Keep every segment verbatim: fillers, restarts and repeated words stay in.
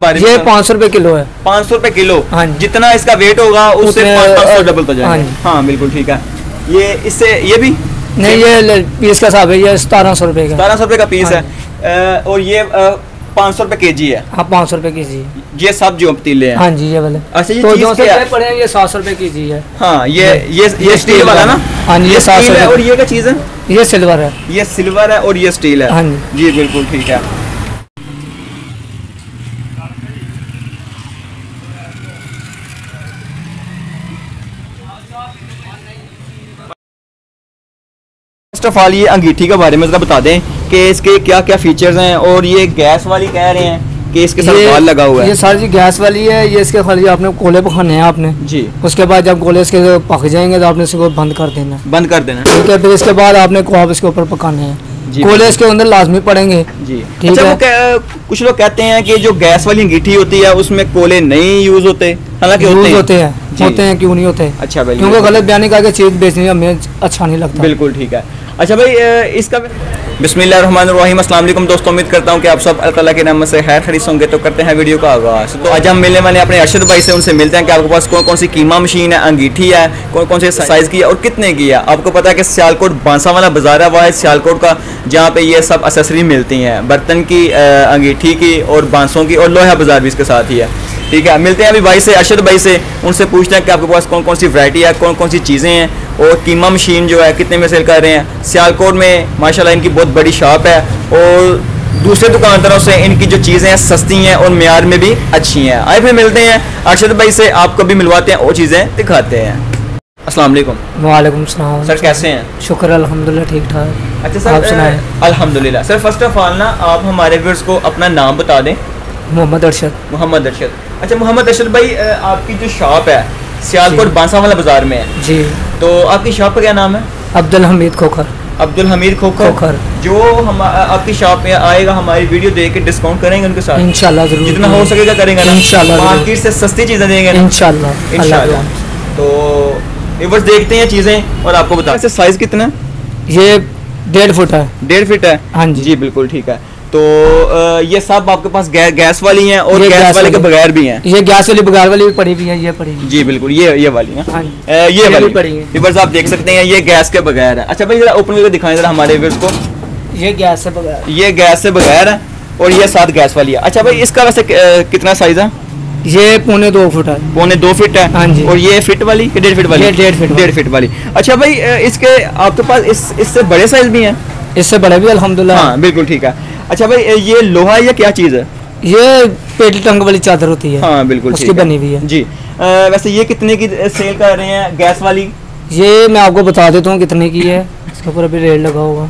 ये पाँच सौ रुपए किलो है। पाँच सौ रुपए किलो। हाँ, जितना इसका वेट होगा उससे पाँच सौ डबल तो जाएगा। हाँ, हाँ बिल्कुल ठीक है। ये इससे ये भी नहीं, ये पीस का हिसाब है, ये सतारह सौ रुपए का सतारह सौ रुपए का पीस है। और ये पाँच सौ रुपए के जी है। हाँ, पाँच सौ रुपए के जी ये सब जो पतीले हैं। हाँ जी, ये वाले। अच्छा, ये तो जो पड़े हैं ये सात सौ रुपए के जी है। हाँ, ये ये ये स्टील वाला ना। हाँ जी, ये सात सौ। और ये क्या चीज़ है? ये सिल्वर है। ये सिल्वर है और ये स्टील है। हाँ जी जी बिल्कुल ठीक है। फर्स्ट ऑफ ऑल ये अंगीठी के बारे में जरा बता दें कि इसके क्या क्या फीचर्स हैं। और ये गैस वाली कह रहे हैं कि इसके साथ बाल लगा हुआ है। ये सारी गैस वाली है। ये इसके खाली आपने कोले पकाने हैं आपने जी। उसके बाद जब कोले इसके पक जाएंगे तो आपने इसको बंद कर देना बंद कर देना ठीक है। फिर इसके बाद आपने कोप इसके ऊपर पकाने हैं। कोले इसके अंदर लाजमी पड़ेंगे जी। अच्छा, वो कुछ लोग कहते हैं कि जो गैस वाली अंगीठी होती है उसमें कोले नहीं यूज होते, हालांकि होते हैं होते हैं होते हैं क्यों नहीं होते? अच्छा भाई, क्योंकि गलत बयानी करके चीज बेचनी हमें अच्छा नहीं लगता। बिल्कुल ठीक है। अच्छा भाई, इसका बिस्मिल्लाहिर्रहमानिर्रहीम, अस्सलाम वालेकुम दोस्तों, उम्मीद करता हूँ कि आप सब अल्लाह ताला के नाम से खैर खरीस होंगे। तो करते हैं वीडियो का आगाज़। तो आज हम मिलने वाले अपने अरशद भाई से, उनसे मिलते हैं कि आपके पास कौन कौन सी कीमा मशीन है, अंगीठी है, कौन कौन से साइज़ की है और कितने की है। आपको पता है कि सियालकोट बांसा वाला बाजार है, वाहिद सियालकोट का, जहाँ पे ये सब एक्सेसरी मिलती हैं, बर्तन की, अंगीठी की और बांसों की, और लोहा बाजार भी इसके साथ ही है। ठीक है, मिलते हैं अभी भाई से, अरशद भाई से, उनसे पूछते हैं कि आपके पास कौन कौन सी वैरायटी है, कौन कौन सी चीज़ें हैं और कीमा मशीन जो है कितने में सेल कर रहे हैं। सियालकोट में माशाल्लाह इनकी बहुत बड़ी शॉप है और दूसरे दुकानदारों से इनकी जो चीज़ें हैं सस्ती हैं और मेयार में भी अच्छी हैं। आए फिर मिलते हैं अरशद भाई से, आपको भी मिलवाते हैं और चीज़ें दिखाते हैं। अस्सलाम वालेकुम। वालेकुम सलाम। सर कैसे हैं? शुक्र अल्हम्दुलिल्लाह ठीक ठाक। अच्छा सर, आप सुनाएं। अल्हम्दुलिल्लाह। सर फर्स्ट ऑफ ऑल ना आप हमारे व्यूअर्स को अपना नाम बता दें। मोहम्मद अरशद। मोहम्मद अरशद। अच्छा मोहम्मद अरशद भाई, आपकी जो शॉप है सियालकोट बांसा वाला बाजार में है जी, तो आपकी शॉप का क्या नाम है? अब्दुल हमीद खोखर। अब्दुल हमीद खोखर। खोखर। जो हम आपकी शॉप में आएगा हमारी वीडियो देख के डिस्काउंट करेंगे उनके साथ इंशाल्लाह, जरूर जितना हो सकेगा करेंगे ना इंशाल्लाह। मार्केट से सस्ती चीजें देंगे इंशाल्लाह इंशाल्लाह। तो ये बस देखते हैं चीजें और आपको बता। साइज कितना? ये डेढ़ फुट है। डेढ़ फीट है। हाँ जी जी बिल्कुल ठीक है। तो ये सब आपके पास गै, गैस वाली हैं और गैस, गैस वाले के बगैर भी हैं। ये गैस वाली बगैर वाली भी पड़ी हुई है, ये पड़ी है। जी बिल्कुल, ये ये वाली है। हाँ, ये, ये वाली पड़ी है। व्यूअर्स आप देख सकते हैं ये गैस के बगैर है। अच्छा भाई जरा ओपन करके दिखाएं जरा हमारे व्यूअर्स को। ये गैस से बगैर, ये गैस से बगैर है और ये साथ गैस वाली है। अच्छा भाई इसका वैसे कितना साइज है? ये पौने दो फुट है। पौने दो फीट है। हाँ जी। और ये फिट वाली कि डेढ़ फीट वाली? डेढ़ फीट डेढ़ फीट वाली। अच्छा भाई इसके आपके पास इस इससे बड़े साइज भी हैं? इससे बड़े भी अल्हम्दुलिल्लाह। हाँ बिल्कुल ठीक है। अच्छा भाई ये लोहा या क्या चीज़ है? ये पेटी टंग वाली चादर होती है। हाँ बिल्कुल उसकी बनी हुई है जी। आ, वैसे ये कितने की सेल कर रहे हैं गैस वाली? ये मैं आपको बता देता हूँ कितने की है। इसके ऊपर अभी रेट लगा होगा।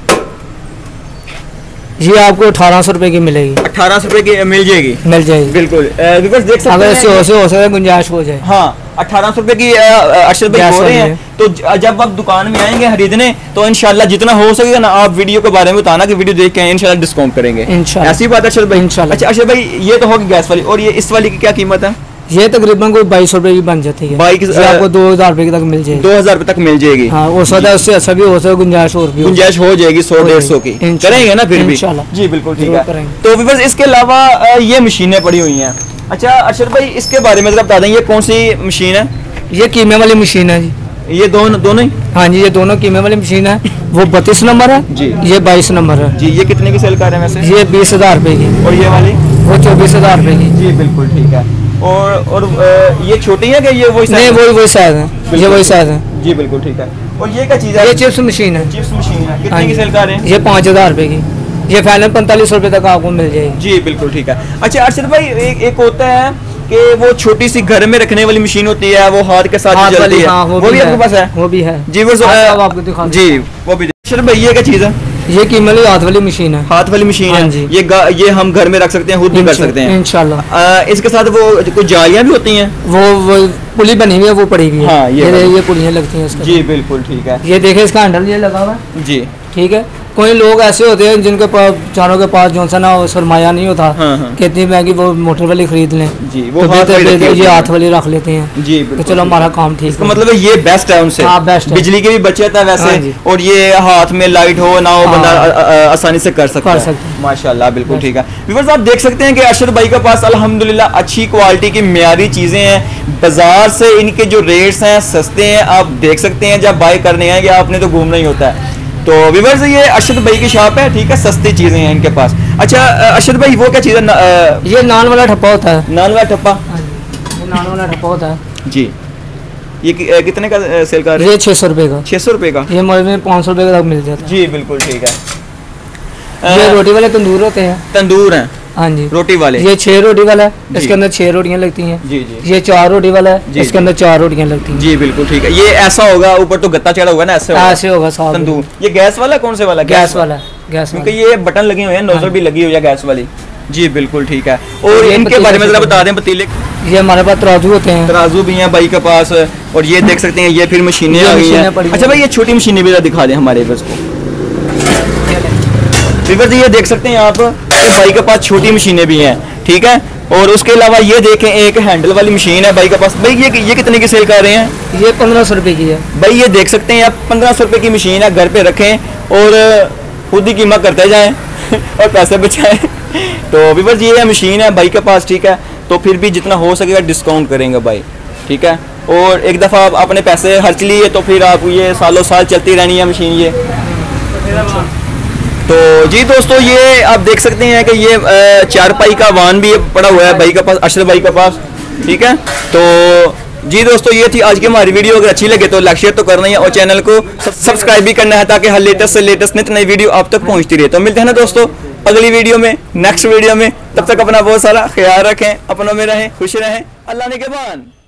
ये आपको अठारह सौ रुपए की मिलेगी। अठारह सौ रुपए की मिल जाएगी? मिल जाएगी बिल्कुल। देख सकते हैं अगर हो सकता है गुंजाइश हो जाए। हाँ, अठारह सौ रुपए की अरशद भाई बोल रहे हैं। तो जब आप दुकान में आएंगे खरीदने तो इंशाल्लाह जितना हो सकेगा ना आप वीडियो के बारे में बताना कि वीडियो देख के इंशाल्लाह डिस्काउंट करेंगे। ऐसी बात है अरशद भाई? इंशाल्लाह। अच्छा अरशद भाई ये तो होगी गैस वाली, और ये इस वाली की क्या कीमत है? ये तकरीबन कोई बाईस रुपए की बन जाती है। बाईस आपको दो हजार रुपए तक मिल जाएगी। दो हजार रुपए तक मिल जाएगी। हाँ, वो सदा उससे अच्छा भी हो सकता है, गुंजाइश और भी गुंजाइश हो जाएगी सौ डेढ़ सौ की करेंगे ना फिर भी इंशाल्लाह। जी बिल्कुल ठीक है। तो व्यूअर्स इसके अलावा ये मशीनें पड़ी हुई हैं। अच्छा अरशद भाई इसके बारे में जरा बता दें ये कौन सी मशीन है? ये कीमे वाली मशीन है जी। ये दोनों दोनों ही? हाँ जी, ये दोनों कीमे वाली मशीन है। वो बत्तीस नंबर है जी, ये बाईस नंबर है जी। ये कितने की सेल कर रहे हैं वैसे? ये बीस हजार रुपए की। और ये वाली? वो चौबीस हजार रुपए की। जी बिल्कुल ठीक है। और और ये छोटी है कि ये वही? नहीं, वही वही साइज है, ये वही साइज है। जी बिल्कुल ठीक है। और ये क्या चीज़ है? ये चिप्स मशीन है। चिप्स मशीन है। कितने की सेल कर रहे हैं? ये पाँच हजार रुपए की। ये फाइनल पैंतालीस रुपए तक आपको मिल जाएगी। जी बिल्कुल ठीक है। अच्छा अरशद भाई एक एक होता है कि वो छोटी सी घर में रखने वाली मशीन होती है, वो हाथ के साथ चलती है। हाँ, वो, वो भी आपके पास है? वो भी है जी। वो आपको दिखा जी, वो भी। अरशद भाई ये क्या चीज़ है? ये कीमत हाथ वाली मशीन है। हाथ वाली मशीन है जी। ये ये हम घर में रख सकते हैं, खुद भी कर सकते हैं इंशाल्लाह। इसके साथ वो कुछ जालियां भी होती हैं? वो वो पुली बनी हुई है, वो पड़ी हुई है। हाँ, ये ये पुलियां लगती हैं इसके। जी बिल्कुल ठीक है। ये देखे इसका हैंडल ये लगा हुआ है जी, ठीक है। कोई लोग ऐसे होते हैं जिनके पास चारों के पास जो सा ना सरमाया नहीं होता, हाँ हाँ। कितनी महंगी वो मोटर वाली खरीद लें जी, वो तो हाथ वाली ये हाथ वाली रख लेते हैं जी, तो चलो हमारा काम ठीक है। मतलब ये बेस्ट है उनसे, हाँ, बेस्ट है। बिजली की भी बचत है वैसे, हाँ, और ये हाथ में लाइट हो ना हो, हाँ, बंदा आसानी से कर सकता है। माशाल्लाह, बिल्कुल ठीक है। व्यूअर्स आप देख सकते हैं कि अरशद भाई के पास अल्हम्दुलिल्लाह अच्छी क्वालिटी की मियारी चीजें हैं। बाजार से इनके जो रेट्स हैं सस्ते हैं, आप देख सकते हैं। जब बाय करने आएंगे आपने तो घूमना ही होता है। तो व्यूअर्स ये अरशद भाई की शॉप है, ठीक है, सस्ती चीजें हैं इनके पास। अच्छा अरशद भाई वो क्या चीज़ है? ये नान वाला ठप्पा होता है। नान वाला ठप्पा, ये नान वाला ठप्पा होता है जी। ये कि, कितने का सेल कर रहे हैं? ये छः सौ रुपये का। छः सौ रुपये का ये मोल में पाँच सौ रुपये का मिल जाता है जी, बिल्कुल ठीक है। ये रोटी वाले तंदूर होते हैं। तंदूर हैं, हाँ जी, रोटी वाले। ये छह रोटी वाला है, इसके अंदर छह रोटियां लगती हैं जी जी। ये चार रोटी वाला है, इसके अंदर चार रोटियां लगती हैं जी, बिल्कुल ठीक है। ये ऐसा होगा, ऊपर तो गत्ता चढ़ा होगा ना, ऐसे होगा, ऐसे होगा साहब तंदूर। ये गैस वाला कौन से वाला? गैस वाला, गैस क्योंकि ये बटन लगे हुए हैं, नोजल भी लगी हुई है गैस वाली जी, बिल्कुल ठीक है। और इनके बारे में जरा बता दें पतीले। ये हमारे पास तराजू होते हैं, तराजू भी हैं भाई के पास। और ये देख सकते हैं, ये फिर मशीनें आ गई हैं। अच्छा भाई ये छोटी मशीनें भी दिखा दें हमारे बस को। ये देख सकते हैं आप भाई के पास छोटी मशीनें भी हैं, ठीक है। और उसके अलावा ये देखें एक हैंडल वाली मशीन है भाई के पास। भाई ये ये कितने की सेल कर रहे हैं? ये पंद्रह सौ रुपये की है भाई। ये देख सकते हैं आप, पंद्रह सौ रुपये की मशीन है, घर पे रखें और खुद ही कीमत करते जाएं और पैसे बचाएं। तो व्यूअर्स ये मशीन है भाई के पास, ठीक है। तो फिर भी जितना हो सकेगा डिस्काउंट करेंगे भाई, ठीक है। और एक दफ़ा आप अपने पैसे खर्च लिए तो फिर आप ये सालों साल चलती रहनी है मशीन ये। तो जी दोस्तों ये आप देख सकते हैं कि ये चारपाई का वाहन भी पड़ा हुआ है भाई के पास, अरशद भाई के पास, ठीक है। तो जी दोस्तों ये थी आज की हमारी वीडियो। अगर अच्छी लगे तो लाइक शेयर तो करना ही है और चैनल को सब्सक्राइब भी करना है ताकि हर लेटेस्ट से लेटेस्ट नित नई वीडियो आप तक पहुंचती रहे। तो मिलते हैं ना दोस्तों अगली वीडियो में, नेक्स्ट वीडियो में। तब तक अपना बहुत सारा ख्याल रखें, अपनों में रहें, खुश रहें। अल्लाह ने के बाद।